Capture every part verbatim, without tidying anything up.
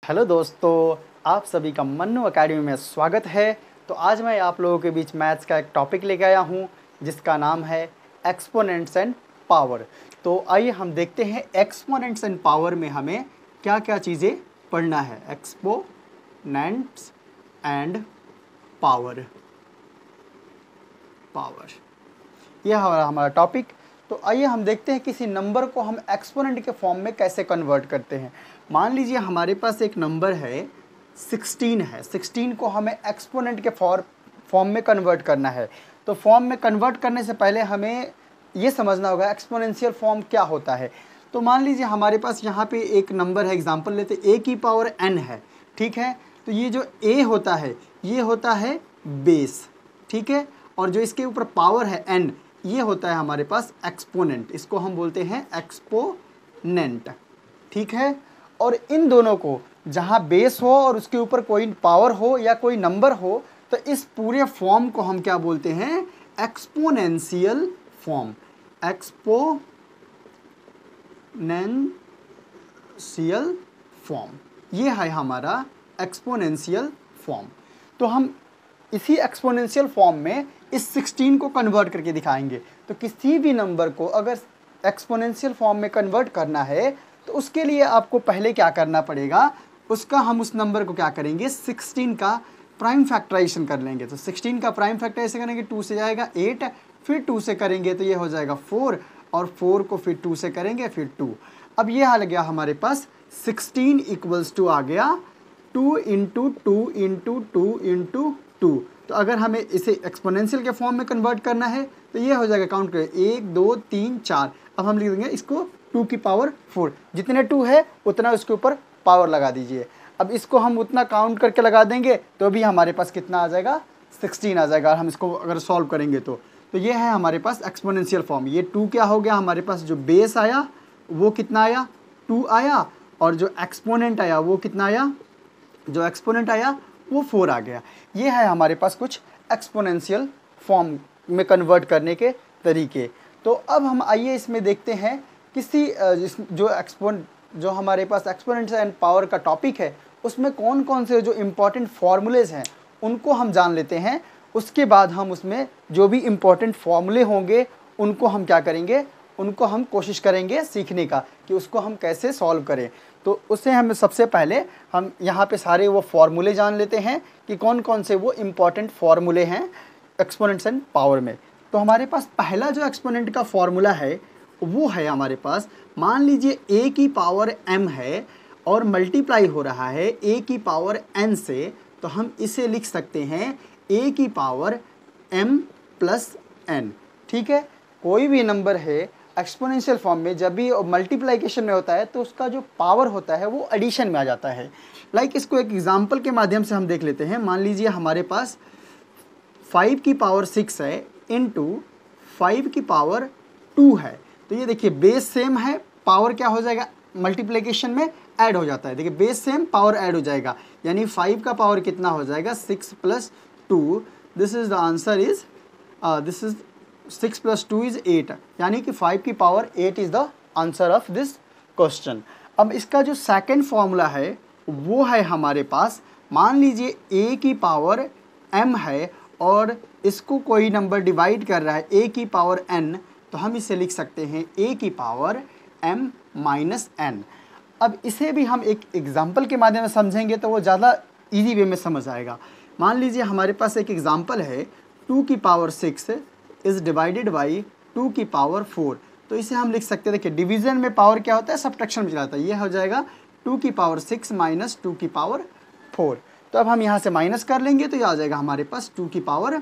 Hello दोस्तों, आप सभी का मन्नू अकेडमी में स्वागत है। तो आज मैं आप लोगों के बीच मैथ्स का एक टॉपिक लेके आया हूँ जिसका नाम है एक्सपोनेंट्स एंड पावर। तो आइए हम देखते हैं एक्सपोनेंट्स एंड पावर में हमें क्या क्या चीज़ें पढ़ना है। एक्सपोनेंट्स एंड पावर पावर यह हमारा हमारा टॉपिक। तो आइए हम देखते हैं किसी नंबर को हम एक्सपोनेंट के फॉर्म में कैसे कन्वर्ट करते हैं। मान लीजिए हमारे पास एक नंबर है सिक्सटीन है, सिक्सटीन को हमें एक्सपोनेंट के फॉर फॉर्म में कन्वर्ट करना है। तो फॉर्म में कन्वर्ट करने से पहले हमें ये समझना होगा एक्सपोनेंशियल फॉर्म क्या होता है। तो मान लीजिए हमारे पास यहाँ पे एक नंबर है, एग्जांपल लेते ए की पावर एन है, ठीक है। तो ये जो ए होता है ये होता है बेस, ठीक है, और जो इसके ऊपर पावर है एन ये होता है हमारे पास एक्सपोनेंट, इसको हम बोलते हैं एक्सपोनेंट, ठीक है। और इन दोनों को जहाँ बेस हो और उसके ऊपर कोई पावर हो या कोई नंबर हो तो इस पूरे फॉर्म को हम क्या बोलते हैं, एक्सपोनेंशियल फॉर्म। एक्सपोनेंशियल फॉर्म ये है हमारा एक्सपोनेंशियल फॉर्म। तो हम इसी एक्सपोनेंशियल फॉर्म में इस सिक्सटीन को कन्वर्ट करके दिखाएंगे। तो किसी भी नंबर को अगर एक्सपोनेंशियल फॉर्म में कन्वर्ट करना है तो उसके लिए आपको पहले क्या करना पड़ेगा, उसका हम उस नंबर को क्या करेंगे, सिक्सटीन का प्राइम फैक्टराइजेशन कर लेंगे। तो सिक्सटीन का प्राइम फैक्टराइजेशन करेंगे, टू से जाएगा एट, फिर टू से करेंगे तो ये हो जाएगा फोर, और फोर को फिर टू से करेंगे फिर टू। अब ये आ गया हमारे पास सिक्सटीन इक्वल्स टू आ गया two into two into two into two. तो अगर हमें इसे एक्सपोनेंशियल के फॉर्म में कन्वर्ट करना है तो ये हो जाएगा, काउंट करें, एक दो तीन चार। अब हम लिख देंगे इसको टू की पावर फोर, जितने टू है उतना उसके ऊपर पावर लगा दीजिए। अब इसको हम उतना काउंट करके लगा देंगे तो भी हमारे पास कितना आ जाएगा, सिक्सटीन आ जाएगा। हम इसको अगर सॉल्व करेंगे तो तो ये है हमारे पास एक्सपोनेंशियल फॉर्म। ये टू क्या हो गया हमारे पास, जो बेस आया वो कितना आया, टू आया, और जो एक्सपोनेंट आया वो कितना आया, जो एक्सपोनेंट आया वो फोर आ गया। ये है हमारे पास कुछ एक्सपोनेंशियल फॉर्म में कन्वर्ट करने के तरीके। तो अब हम आइए इसमें देखते हैं किसी जो एक्सपोन जो हमारे पास एक्सपोनेंट्स एंड पावर का टॉपिक है उसमें कौन कौन से जो इम्पोर्टेंट फार्मूलेज हैं उनको हम जान लेते हैं। उसके बाद हम उसमें जो भी इम्पोर्टेंट फार्मूले होंगे उनको हम क्या करेंगे, उनको हम कोशिश करेंगे सीखने का कि उसको हम कैसे सॉल्व करें। तो उससे हम सबसे पहले हम यहाँ पे सारे वो फार्मूले जान लेते हैं कि कौन कौन से वो इम्पॉर्टेंट फार्मूले हैं एक्सपोनेंट्स एंड पावर में। तो हमारे पास पहला जो एक्सपोनेंट का फार्मूला है वो है हमारे पास, मान लीजिए a की पावर m है और मल्टीप्लाई हो रहा है a की पावर n से, तो हम इसे लिख सकते हैं a की पावर m प्लस n, ठीक है। कोई भी नंबर है एक्सपोनेंशियल फॉर्म में जब भी मल्टीप्लिकेशन में होता है तो उसका जो पावर होता है वो एडिशन में आ जाता है। लाइक इसको एक एग्जांपल के माध्यम से हम देख लेते हैं। मान लीजिए हमारे पास फाइव की पावर सिक्स है इंटू फाइव की पावर टू है। तो ये देखिए बेस सेम है, पावर क्या हो जाएगा, मल्टीप्लिकेशन में ऐड हो जाता है। देखिए बेस सेम, पावर ऐड हो जाएगा, यानी फाइव का पावर कितना हो जाएगा, six plus two. This is the answer is this is six plus two is eight, यानी कि फाइव की power eight is the answer of this question. अब इसका जो सेकंड फॉर्मूला है वो है हमारे पास, मान लीजिए a की पावर m है और इसको कोई नंबर डिवाइड कर रहा है a की पावर n, तो हम इसे लिख सकते हैं a की पावर m माइनस n। अब इसे भी हम एक एग्जाम्पल के माध्यम से समझेंगे तो वो ज़्यादा ईजी वे में समझ आएगा। मान लीजिए हमारे पास एक एग्जाम्पल है, टू की power six is divided by two की पावर फोर। तो इसे हम लिख सकते हैं, देखिए डिवीज़न में पावर क्या होता है, सब्ट्रैक्शन में चलाता है। ये हो जाएगा टू की पावर सिक्स माइनस टू की पावर फोर। तो अब हम यहाँ से माइनस कर लेंगे तो ये आ जाएगा हमारे पास टू की power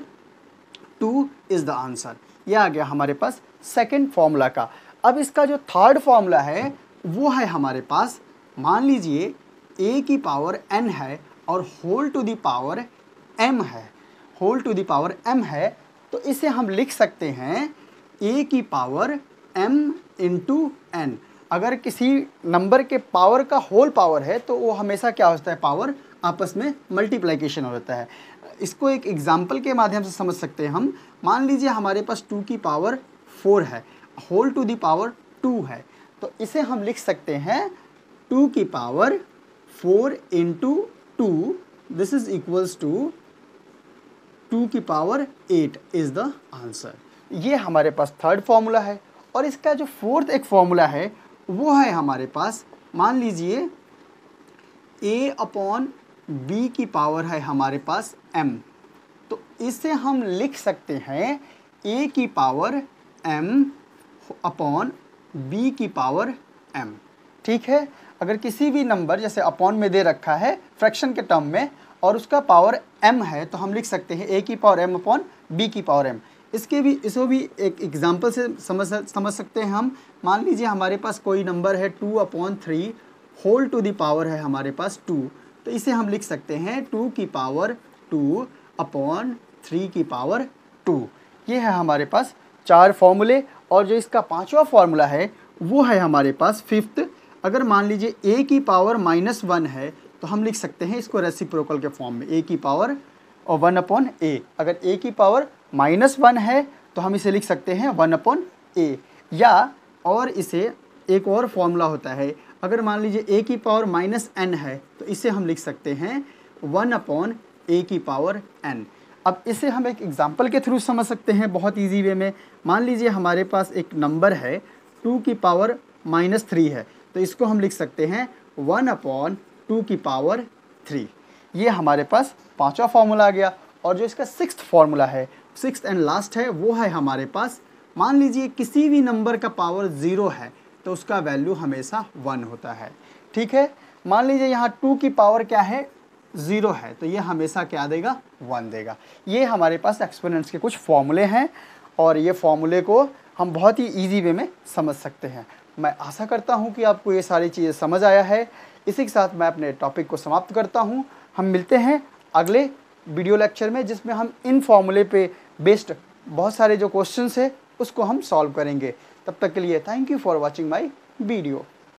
two is the answer. ये आ गया हमारे पास सेकेंड फॉर्मूला का। अब इसका जो थर्ड फॉर्मूला है वो है हमारे पास, मान लीजिए a की पावर n है और whole to the power m है, whole to the power m है, तो इसे हम लिख सकते हैं a की पावर m इंटू n। अगर किसी नंबर के पावर का होल पावर है तो वो हमेशा क्या होता है, पावर आपस में मल्टीप्लिकेशन हो जाता है। इसको एक एग्जाम्पल के माध्यम से समझ सकते हैं हम। मान लीजिए हमारे पास टू की पावर फोर है, whole to the power two है, तो इसे हम लिख सकते हैं टू की power four into two, this is equals to two की power eight is the answer. ये हमारे पास थर्ड फॉर्मूला है। और इसका जो फोर्थ एक फॉर्मूला है वो है हमारे पास, मान लीजिए a अपॉन बी की पावर है हमारे पास m, तो इसे हम लिख सकते हैं a की पावर m अपॉन b की पावर m। ठीक है, अगर किसी भी नंबर जैसे अपॉन में दे रखा है फ्रैक्शन के टर्म में और उसका पावर m है तो हम लिख सकते हैं a की पावर m अपॉन b की पावर m। इसके भी इसको भी एक एग्जांपल से समझ समझ सकते हैं हम। मान लीजिए हमारे पास कोई नंबर है two upon three whole to the power है हमारे पास टू, तो इसे हम लिख सकते हैं टू की पावर टू अपॉन थ्री की पावर टू। ये है हमारे पास चार फॉर्मूले। और जो इसका पांचवा फॉर्मूला है वो है हमारे पास फिफ्थ। अगर मान लीजिए a की पावर माइनस वन है तो हम लिख सकते हैं इसको रेसिप्रोकल के फॉर्म में, a की पावर और वन अपॉन ए। अगर a की पावर माइनस वन है तो हम इसे लिख सकते हैं वन अपॉन ए। या और इसे एक और फॉर्मूला होता है, अगर मान लीजिए a की पावर माइनस एन है तो इसे हम लिख सकते हैं वन अपॉन ए की पावर n। अब इसे हम एक एग्जांपल के थ्रू समझ सकते हैं बहुत इजी वे में। मान लीजिए हमारे पास एक नंबर है टू की पावर माइनस थ्री है, तो इसको हम लिख सकते हैं वन अपॉन टू की पावर थ्री। ये हमारे पास पांचवा फॉर्मूला आ गया। और जो इसका सिक्स्थ फॉर्मूला है, सिक्स्थ एंड लास्ट है, वो है हमारे पास, मान लीजिए किसी भी नंबर का पावर ज़ीरो है तो उसका वैल्यू हमेशा वन होता है। ठीक है, मान लीजिए यहाँ टू की पावर क्या है, ज़ीरो है, तो ये हमेशा क्या देगा, वन देगा। ये हमारे पास एक्सपोनेंट्स के कुछ फॉर्मूले हैं और ये फॉर्मूले को हम बहुत ही ईजी वे में समझ सकते हैं। मैं आशा करता हूँ कि आपको ये सारी चीज़ें समझ आया है। इसी के साथ मैं अपने टॉपिक को समाप्त करता हूँ। हम मिलते हैं अगले वीडियो लेक्चर में जिसमें हम इन फॉर्मूले पे बेस्ड बहुत सारे जो क्वेश्चंस है उसको हम सॉल्व करेंगे। तब तक के लिए thank you for watching my video.